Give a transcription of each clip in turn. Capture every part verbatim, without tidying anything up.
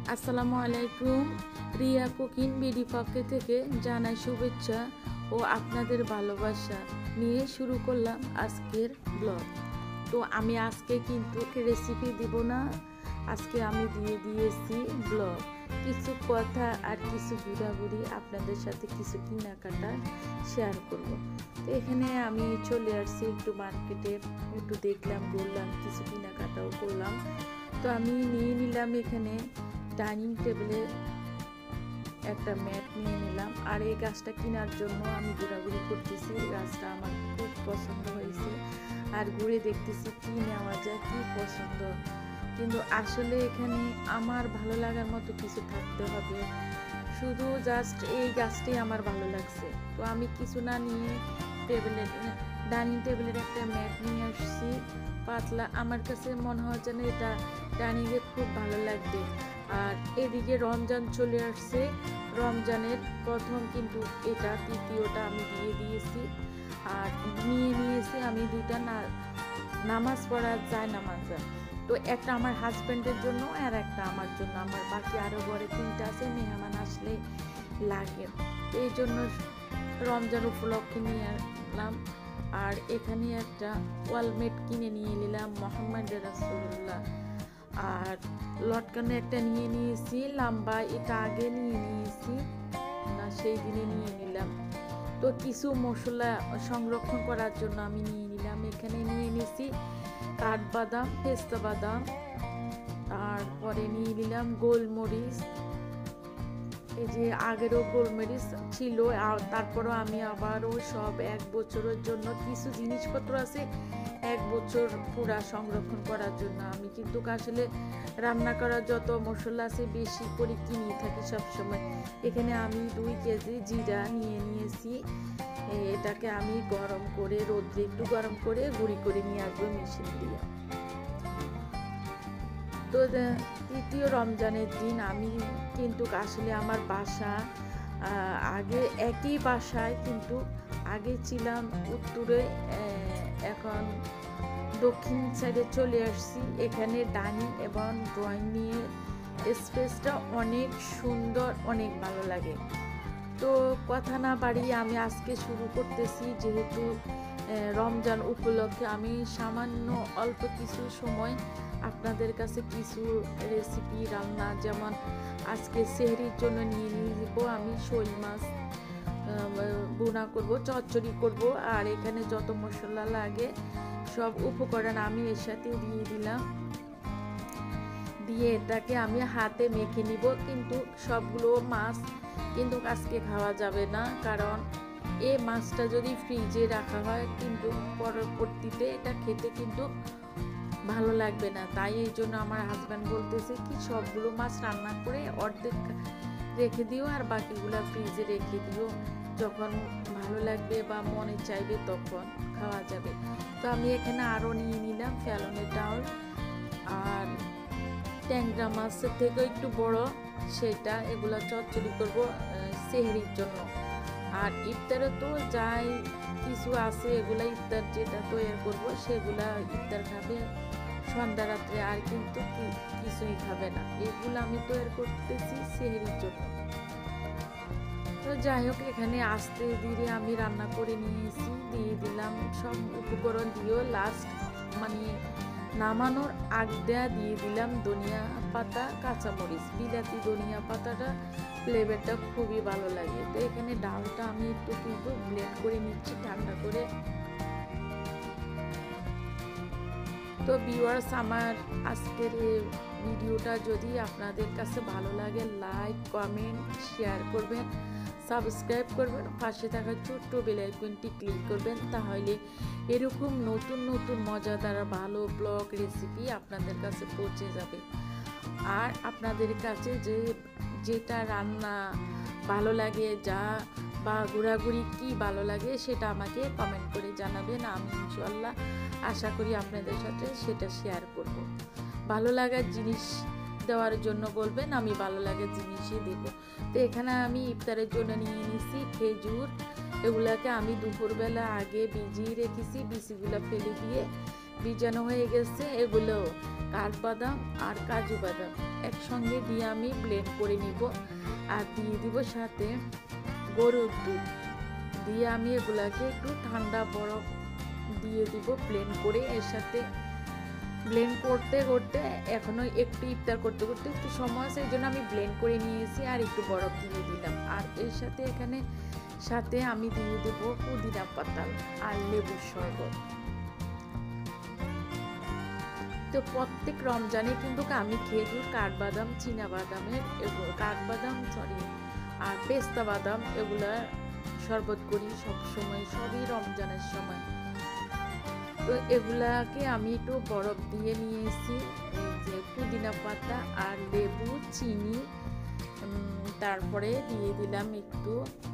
আসসালামু আলাইকুম। Riya cooking BD পক্ষ থেকে জানাই শুভেচ্ছা ও আপনাদের ভালোবাসা নিয়ে শুরু করলাম আজকের ব্লগ। তো আমি আজকে কিন্তু রেসিপি দিব না, আজকে আমি দিয়ে দিয়েছি ব্লগ। কিছু কথা আর কিছু ঘোরাঘুরি আপনাদের সাথে কিছু কেনাকাটা শেয়ার করব। তো এখানে আমি চলে আসছি একটু মার্কেটে, একটু দেখলাম ঘুরলাম, কিছু কেনাকাটাও করলাম। তো আমি নিয়ে নিলাম এখানে ডাইনিং টেবিলে একটা ম্যাট নিয়ে নিলাম। আর এই গাছটা কেনার জন্য আমি ঘোরাঘুরি করতেছি। এই গাছটা আমার খুব পছন্দ হয়েছে, আর ঘুরে দেখতেছি কি নেওয়া যায়, কি পছন্দ। কিন্তু আসলে এখানে আমার ভালো লাগার মতো কিছু থাকতে হবে, শুধু জাস্ট এই গাছটাই আমার ভালো লাগছে। তো আমি কিছু না নিয়ে টেবিলের ডাইনিং টেবিলের একটা ম্যাট নিয়ে আসছি পাতলা। আমার কাছে মনে হয় যেন এটা ডাইনিংয়ে খুব ভালো লাগবে। আর এদিকে রমজান চলে আসছে, রমজানের প্রথম কিন্তু এটা, তৃতীয়টা আমি দিয়ে দিয়েছি। আর নিয়ে নিয়েছি আমি দুইটা না নামাজ পড়া যায় নামাজ। তো একটা আমার হাজব্যান্ডের জন্য আর একটা আমার জন্য, আমার বাকি আরও ঘরে তিনটা আছে, মেহমান আসলে লাগে। এই জন্য রমজান উপলক্ষে নিয়ে এলাম। আর এখানে একটা ওয়ালমেট কিনে নিয়ে নিলাম মোহাম্মদ রাসূলুল্লাহ। আর লটকানো একটা নিয়ে নিয়েছি লম্বা, এটা আগে নিয়ে নিয়েছি না, সেই দিনে নিয়ে নিলাম। তো কিছু মশলা সংরক্ষণ করার জন্য আমি নিয়ে নিলাম। এখানে নিয়ে নিয়েছি কাঠবাদাম, পেস্তা বাদাম, তারপরে নিয়ে নিলাম গোলমরিচ। এই যে আগেরও গোলমরিচ ছিল, আর তারপরও আমি আবারও সব এক বছরের জন্য কিছু জিনিসপত্র আছে এক বছর পুরা সংরক্ষণ করার জন্য। আমি কিন্তু আসলে রান্না করার যত মশলা আছে বেশি করে কিনে থাকি সবসময়। এখানে আমি দুই কেজি জিরা নিয়ে নিয়েছি, এটাকে আমি গরম করে রোদ্রে একটু গরম করে গুঁড়ি করে নিয়ে আসবো মেশিন দিয়ে। তো তৃতীয় রমজানের দিন আমি কিন্তু আসলে আমার বাসা আগে একই বাসায়, কিন্তু আগে ছিলাম উত্তরে, এখন দক্ষিণ সাইডে চলে আসছি। এখানে ডাইনিং এবং ড্রয়িং নিয়ে স্পেসটা অনেক সুন্দর, অনেক ভালো লাগে। তো কথা না বাড়িয়ে আমি আজকে শুরু করতেছি, যেহেতু রমজান উপলক্ষে আমি সামান্য অল্প কিছু সময় আপনাদের কাছে কিছু রেসিপি রান্না, যেমন আজকে সেহরির জন্য নিয়ে নিব আমি শোল মাছ ভুনা করব, চচ্চড়ি করব। আর এখানে যত মশলা লাগে সব উপকরণ আমি এর সাথে দিয়ে দিলাম, দিয়ে এটাকে আমি হাতে মেখে নিব। কিন্তু সবগুলো মাছ কিন্তু আজকে খাওয়া যাবে না, কারণ এই মাছটা যদি ফ্রিজে রাখা হয় কিন্তু পরবর্তীতে এটা খেতে কিন্তু ভালো লাগবে না। তাই এই জন্য আমার হাজব্যান্ড বলতেছে কি সবগুলো মাছ রান্না করে অর্ধেক রেখে দিও আর বাকিগুলো ফ্রিজে রেখে দিও, যখন ভালো লাগবে বা মনে চাইবে তখন খাওয়া যাবে। তো আমি এখানে আরও নিয়ে নিলাম ফেলনের ডাউল, আর ট্যাংরা মাছের থেকেও একটু বড় সেটা, এগুলো চচ্চড়ি করব সেহরির জন্য। আর ইফতারে তো যাই কিছু আছে এগুলা ইফতার যেটা তৈরি করব সেগুলা ইফতার খাবে সন্ধ্যা রাত্রে, আর কিন্তু কিছুই খাবে না। এগুলো আমি তৈরি করতেছি সেহরির জন্য। তো যাই হোক, এখানে আস্তে ধীরে আমি রান্না করে নিয়েছি, দিয়ে দিলাম সব উপকরণ দিয়েও লাস্ট মানে নামানোর আগ দেয়া দিয়ে দিলাম ধনিয়া পাতা, কাঁচামরিচ, বিলাতি ধনিয়া পাতাটা ফ্লেভারটা খুবই ভালো লাগে। তো এখানে ডালটা আমি একটু কিন্তু ব্লেন্ড করে নিচ্ছি ঠান্ডা করে। তো ভিউয়ার্স, আমার আজকের এই ভিডিওটা যদি আপনাদের কাছে ভালো লাগে লাইক কমেন্ট শেয়ার করবেন, সাবস্ক্রাইব করবেন, পাশে থাকা ছোট্ট বেল আইকনটি ক্লিক করবেন, তাহলে এরকম নতুন নতুন মজাদার ভালো ব্লগ রেসিপি আপনাদের কাছে পৌঁছে যাবে। আর আপনাদের কাছে যে যেটা রান্না ভালো লাগে যা বা ঘোরাঘুরি কি ভালো লাগে সেটা আমাকে কমেন্ট করে জানাবেন। আমি ইনশাআল্লাহ আশা করি আপনাদের সাথে সেটা শেয়ার করব। ভালো লাগার জিনিস দেওয়ার জন্য বলবেন, আমি ভালো লাগার জিনিসই দেব। তো এখানে আমি ইফতারের জন্য নিয়ে নিয়েছি খেজুর, এগুলাকে আমি দুপুরবেলা আগে ভিজিয়ে রেখেছি, বিচিগুলো ফেলে দিয়ে ভিজানো হয়ে গেছে। এগুলো কাঠবাদাম আর কাজু বাদাম একসঙ্গে দিয়ে আমি ব্লেন্ড করে নিব। আর দিয়ে দিব সাথে গরুর দুধ দিয়ে আমি এগুলাকে একটু ঠান্ডা বরফ দিয়ে দিব ব্লেন্ড করে। এর সাথে ব্লেন্ড করতে করতে এখনো একটু ইফতার করতে করতে একটু সময় আছে, এই জন্য আমি ব্লেন্ড করে নিয়েছি আর একটু বরফ দিয়ে দিলাম। আর এর সাথে এখানে সাথে আমি দিয়ে দেবো পুদিনা পাতা আর লেবুর শরবত। তো প্রত্যেক রমজানে কিন্তু আমি খেজুর, কাঠবাদাম, চীনাবাদামের কাঠবাদাম সরি আর পেস্তা বাদাম এগুলা শরবত করি সব সময়, সবই রমজানের সময়। তো এগুলাকে আমি একটু বরফ দিয়ে নিয়েছি, এই যে পুদিনা পাতা আর লেবু, চিনি, তারপরে দিয়ে দিলাম একটু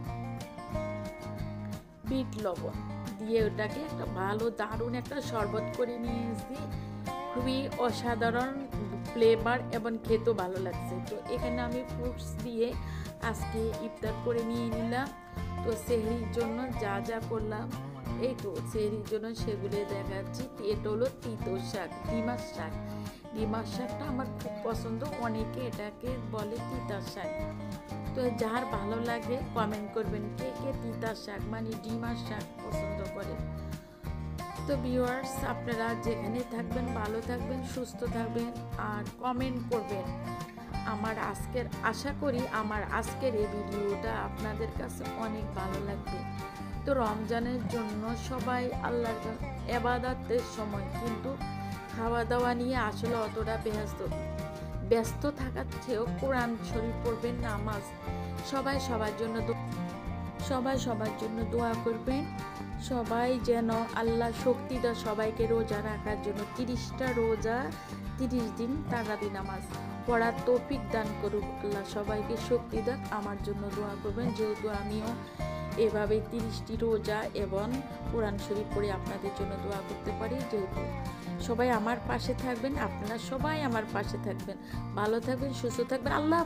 বিট লবণ দিয়ে ওটাকে একটা ভালো দারুণ একটা শরবত করে নিয়েছি। খুবই অসাধারণ ফ্লেভার এবং খেতেও ভালো লাগছে। তো এখানে আমি ফ্রুটস দিয়ে আজকে ইফতার করে নিয়ে নিলাম। তো সেহরির জন্য যা যা করলাম, এই তো সেহরির জন্য সেগুলো দেখাচ্ছি। এটা হলো তিতো শাক, ডিমার শাক। ডিমার শাকটা আমার খুব পছন্দ, অনেকে এটাকে বলে তিতা শাক। তো যার ভালো লাগে কমেন্ট করবেন কে কে তিতা শাক মানে ডিমার শাক পছন্দ করে। তো ভিউয়ার্স, আপনারা যেখানে থাকবেন ভালো থাকবেন, সুস্থ থাকবেন আর কমেন্ট করবেন। আমার আজকের আশা করি আমার আজকের এই ভিডিওটা আপনাদের কাছে অনেক ভালো লাগবে। তো রমজানের জন্য সবাই আল্লাহর ইবাদতের সময় কিন্তু খাওয়া দাওয়া নিয়ে আসলে অতটা ব্যস্ত ব্যস্ত থাকার চেয়েও কোরআন শরীফ পড়বেন, নামাজ, সবাই সবার জন্য সবাই সবার জন্য দোয়া করবেন। সবাই যেন আল্লাহ শক্তি দেয় সবাইকে রোজা রাখার জন্য। তিরিশটা রোজা, তিরিশ দিন তারাবি নামাজ পড়ার তৌফিক দান করুক আল্লাহ, সবাইকে শক্তি দেয়। আমার জন্য দোয়া করবেন, যেহেতু আমিও এভাবে তিরিশটি রোজা এবং কোরআন শরীফ পড়ে আপনাদের জন্য দোয়া করতে পারি। যেহেতু সবাই আমার পাশে থাকবেন, আপনারা সবাই আমার পাশে থাকবেন, ভালো থাকবেন, সুস্থ থাকবেন। আল্লাহ।